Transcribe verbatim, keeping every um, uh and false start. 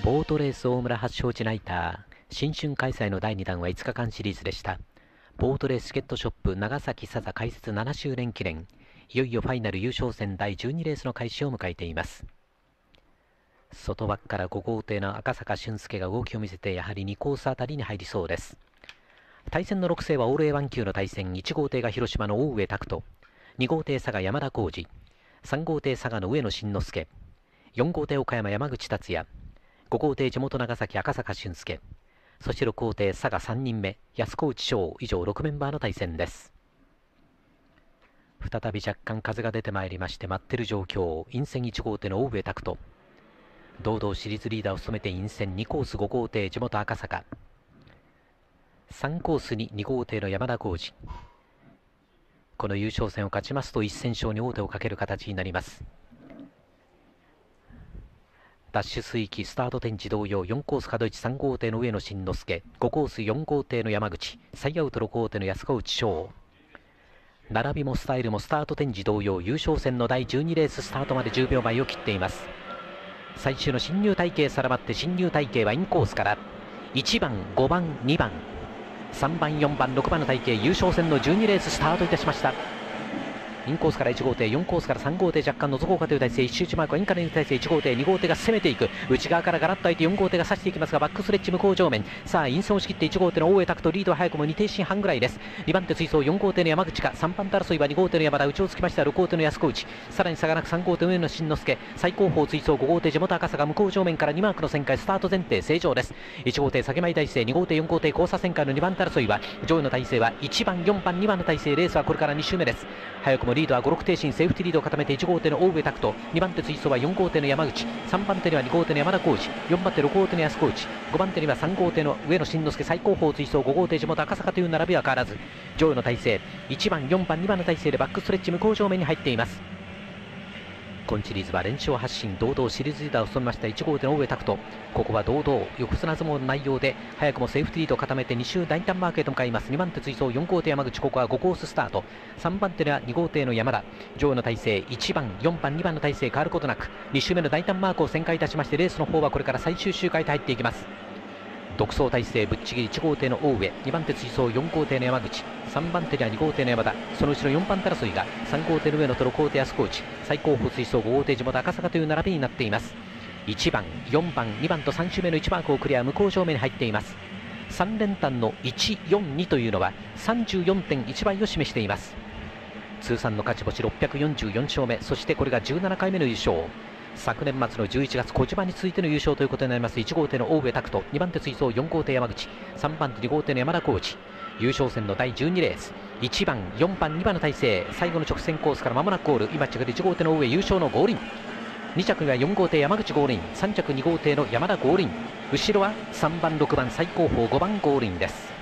ボートレース大村発祥地ナイター新春開催のだいにだんはいつかかんシリーズでした。ボートレースチケットショップ長崎佐々開設ななしゅうねん記念、いよいよファイナル優勝戦だいじゅうにレースの開始を迎えています。外枠からご号艇の赤坂俊介が動きを見せて、やはりにコースあたりに入りそうです。対戦のろくせいはオール エーワン 級の対戦、いち号艇が広島の大上拓人、に号艇佐賀山田浩二、さん号艇佐賀の上野慎之介、よん号艇岡山山口達也、ご号艇地元長崎赤坂俊介、そしてろく号艇佐賀さんにんめ安河内翔、以上ろくメンバーの対戦です。再び若干風が出てまいりまして、待ってる状況。陰線いち号艇の大上拓人、堂々シリーズリーダーを務めて陰線にコースご号艇地元赤坂、さんコースにに号艇の山田浩二。この優勝戦を勝ちますといっせん勝に王手をかける形になります。ダッシュ水域スタート点自動用、よんコース角位置さん号艇の上野慎之介、ごコースよん号艇の山口、最アウトろく号艇の安河内翔。並びもスタイルもスタート点自動用、優勝戦のだいじゅうにレーススタートまでじゅうびょうまえを切っています。最終の進入体系定まって、進入体系はインコースからいちばんごばんにばんさんばんよんばんろくばんの体系、優勝戦のじゅうにレーススタートいたしました。インコースからいち号艇、よんコースからさん号艇、若干覗こうかという体勢、一周内マークはインカレの体勢、いち号艇に号艇が攻めていく、内側からガラッと開いてよん号艇が差していきますが、バックストレッチ向こう上面、さあインソンを仕切っていち号艇の大江拓人、リードは早くもに艇身半ぐらいです。にばん手追走よん号艇の山口か、さんばん手争いはに号艇の山田、内をつきましたろく号艇の安河内、さらに差がなくさん号艇上野慎之介、最後方追走ご号艇地元赤坂、向こう上面からにマークの旋回、スタート前提正常です。いち号艇下げ前体勢、に号艇よん号艇交差旋回のにばん手争いは、上位の体勢はいちばんよんばんにばんの体勢、レースはこれからに周目です。早くもリードはごろく艇身、セーフティーリードを固めていち号艇の大上拓人、にばん手追走はよん号艇の山口、さんばん手にはに号艇の山田浩二、よんばん手ろく号艇の安河内、ごばん手にはさん号艇の上野慎之介、最後方追走ご号艇地元赤坂という並びは変わらず、上位の体勢いちばんよんばんにばんの体勢でバックストレッチ向こう上面に入っています。今シリーズは連勝発進、堂々シリーズリーダーを務めましたいち号艇の大上拓人、ここは堂々横綱相撲の内容で早くもセーフティーリードを固めてに周大胆マークへと向かいます。にばん手追走よん号艇山口、ここはごコーススタート、さんばん手ではに号艇の山田、上位の体勢いちばんよんばんにばんの体勢変わることなくに周目の大胆マークを旋回いたしまして、レースの方はこれから最終周回と入っていきます。独走体制ぶっちぎりいち号艇の大上、にばん手追走よん号艇の山口、さんばん手にはに号艇の山田、その後ろよんばん手争いがさん号艇の上野とろく号艇安河内、最後方追走ご号艇地元赤坂という並びになっています。いちばんよんばんにばんとさん周目のいちマークをクリア、向こう正面に入っています。さん連単のいちよんにというのは さんじゅうよんてんいち 倍を示しています。通算の勝ち星ろっぴゃくよんじゅうよん勝目、そしてこれがじゅうななかいめの優勝、昨年末のじゅういちがつ小島に続いての優勝ということになります。いち号艇の大上拓人、にばん手追走よん号艇山口、さんばん手に号艇の山田浩二、優勝戦のだいじゅうにレースいちばんよんばんにばんの体勢、最後の直線コースから間もなくゴール、今着でいち号艇の大上優勝の合輪、に着にはよん号艇山口合輪、さん着に号艇の山田合輪、後ろはさんばんろくばん最後方ごばん合輪です。